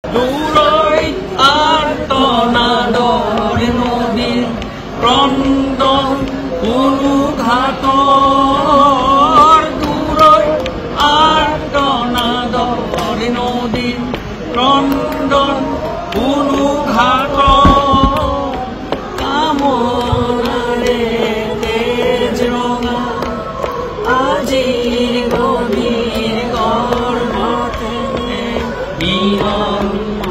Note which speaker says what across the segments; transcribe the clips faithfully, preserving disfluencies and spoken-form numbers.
Speaker 1: দূৰৈত আৰ্তনাদৰ নদীৰ ক্ৰন্দন কোনো ঘাটৰ দূৰৈত আৰ্তনাদৰ নদীৰ ক্ৰন্দন কোনো ঘাটৰ কামনাৰে তেজ ৰঙা আজিৰ গভীৰ গৰ্ভতে নিয়ম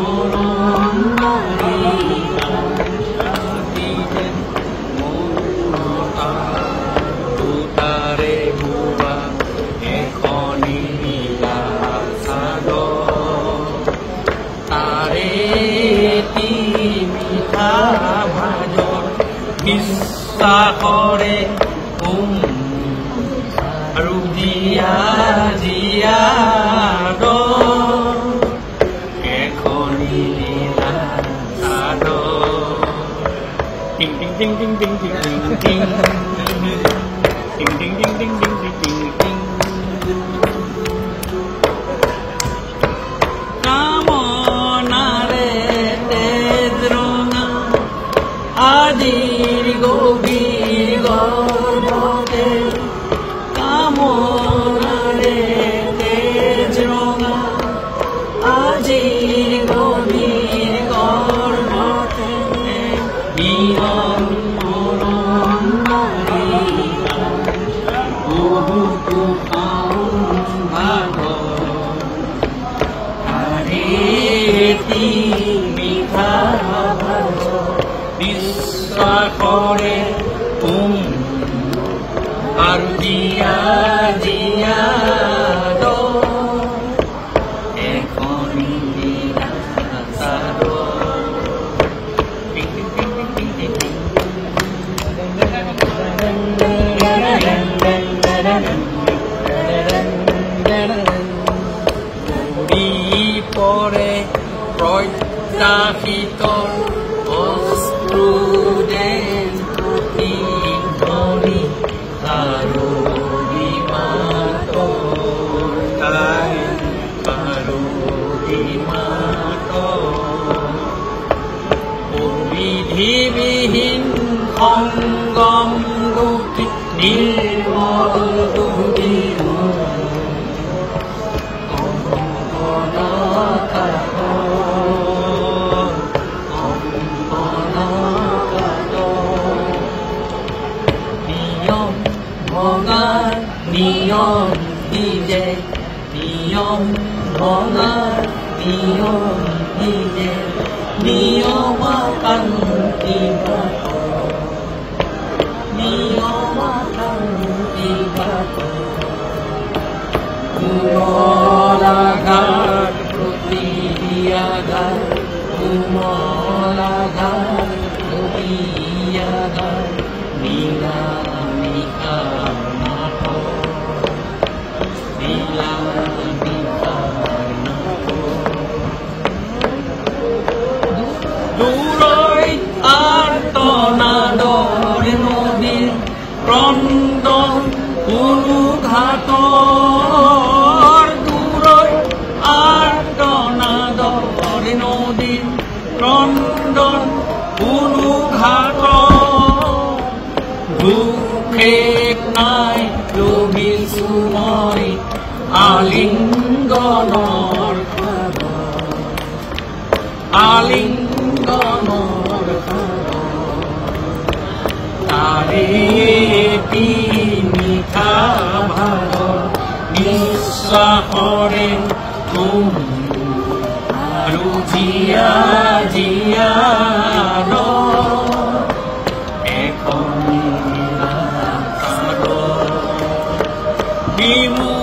Speaker 1: বিশ্বাসৰে উম আৰু দিয়া দিয়া এখনি লীলা চাদৰ টিং টিং টিং টিং টিং টিং টিং টিং টিং টিং টিং টিং টিং টিং টিং কামনাৰে তেজ ৰঙা আজিৰ গভীৰ গৰ্ভতে কামনাৰে তেজ ৰঙা আজিৰ গভীৰ গৰ্ভতে নিয়ম মৰম নাৰীকা বহুতো ভাগী মিঠা ভাজ বিশ্বাসৰে তুম আৰু দিয়া দিয়া এখনি লীলা চাদৰ উৰি পৰে প্ৰত্যাশিতৰ অশ্ৰুদেন ধৰি আৰু তাই আৰু বিধিবিহীন সংগম গতি নিৰ্মল দুদিন নিয়ম ভঙাৰ নিয়ম নিজে নিয়ম ভঙাৰ নিয়ম নিজে নিয়মাকান্তি নিয়মাকান্তি কুমলাঘাট প্ৰতিদিয়াঘাট কুমলাঘাট প্ৰতিদিয়াঘাট নীলা নিশা নাট নীলা নিশা দূৰৈত আৰ্তনাদৰ নদীৰ ক্ৰন্দন কোনো ঘাটৰ দূৰৈত আৰ্তনাদৰ নদীৰ ক্ৰন্দন কোনো ঘাটৰ দুখেক নাই লভিছো মই আলিংগনৰ আলিংগনৰ তাৰে মিঠা ভাগ বিশ্বাসৰে তুম আৰু জীয়া জীয়া এখন চাদৰ